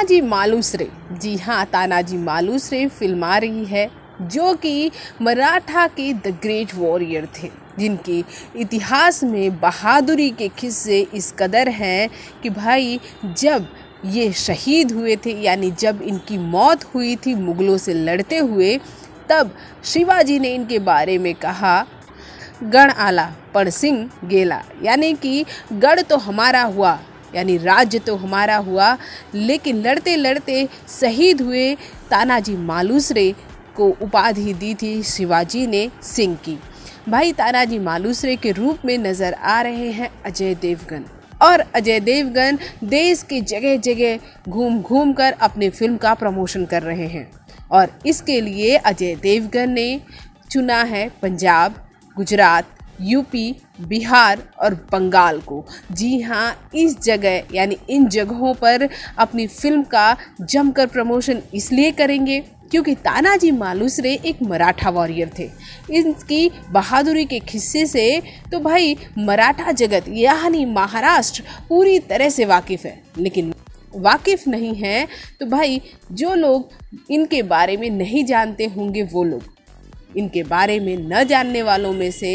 तानाजी मालुसरे, जी हाँ, तानाजी मालुसरे फिल्म आ रही है जो कि मराठा के द ग्रेट वॉरियर थे, जिनके इतिहास में बहादुरी के किस्से इस कदर हैं कि भाई जब ये शहीद हुए थे, यानी जब इनकी मौत हुई थी मुग़लों से लड़ते हुए, तब शिवाजी ने इनके बारे में कहा, गढ़ आला पण सिंह गेला, यानी कि गढ़ तो हमारा हुआ, यानी राज्य तो हमारा हुआ, लेकिन लड़ते लड़ते शहीद हुए तानाजी मालुसरे को उपाधि दी थी शिवाजी ने सिंह की। भाई तानाजी मालुसरे के रूप में नज़र आ रहे हैं अजय देवगन, और अजय देवगन देश के जगह जगह घूम घूम कर अपने फिल्म का प्रमोशन कर रहे हैं, और इसके लिए अजय देवगन ने चुना है पंजाब, गुजरात, यूपी, बिहार और बंगाल को। जी हाँ, इस जगह यानी इन जगहों पर अपनी फिल्म का जमकर प्रमोशन इसलिए करेंगे क्योंकि तानाजी मालुसरे एक मराठा वॉरियर थे। इनकी बहादुरी के किस्से से तो भाई मराठा जगत यानी महाराष्ट्र पूरी तरह से वाकिफ़ है, लेकिन वाकिफ़ नहीं है तो भाई जो लोग इनके बारे में नहीं जानते होंगे वो लोग, इनके बारे में न जानने वालों में से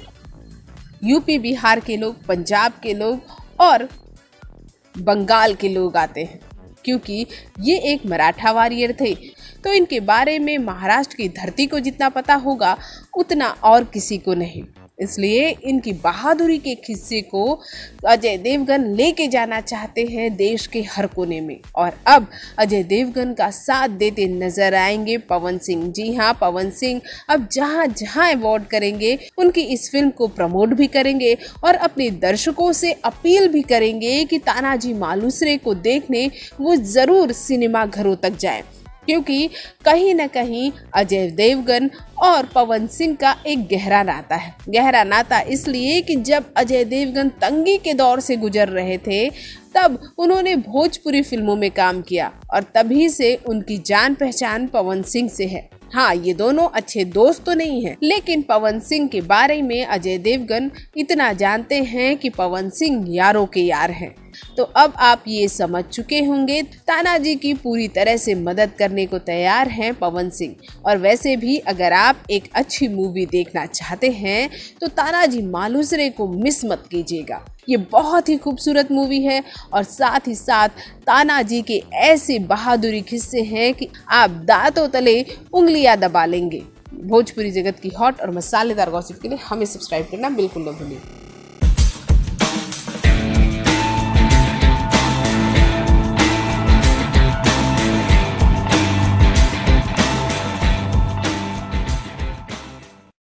यूपी बिहार के लोग, पंजाब के लोग और बंगाल के लोग आते हैं, क्योंकि ये एक मराठा वॉरियर थे। तो इनके बारे में महाराष्ट्र की धरती को जितना पता होगा उतना और किसी को नहीं, इसलिए इनकी बहादुरी के किस्से को अजय देवगन लेके जाना चाहते हैं देश के हर कोने में। और अब अजय देवगन का साथ देते नजर आएंगे पवन सिंह। जी हाँ, पवन सिंह अब जहाँ जहाँ अवार्ड करेंगे उनकी इस फिल्म को प्रमोट भी करेंगे और अपने दर्शकों से अपील भी करेंगे कि तानाजी मालुसरे को देखने वो ज़रूर सिनेमा घरों तक जाएं, क्योंकि कहीं न कहीं अजय देवगन और पवन सिंह का एक गहरा नाता है। गहरा नाता इसलिए कि जब अजय देवगन तंगी के दौर से गुजर रहे थे तब उन्होंने भोजपुरी फिल्मों में काम किया, और तभी से उनकी जान पहचान पवन सिंह से है। हाँ, ये दोनों अच्छे दोस्त तो नहीं हैं, लेकिन पवन सिंह के बारे में अजय देवगन इतना जानते हैं कि पवन सिंह यारों के यार हैं। तो अब आप ये समझ चुके होंगे, तानाजी की पूरी तरह से मदद करने को तैयार हैं पवन सिंह। और वैसे भी अगर आप एक अच्छी मूवी देखना चाहते हैं तो तानाजी मालुसरे को मिस मत कीजिएगा। ये बहुत ही खूबसूरत मूवी है, और साथ ही साथ तानाजी के ऐसे बहादुरी किस्से हैं कि आप दांतों तले उंगलियां दबा लेंगे। भोजपुरी जगत की हॉट और मसालेदार गॉसिप के लिए हमें सब्सक्राइब करना बिल्कुल न भूलिए।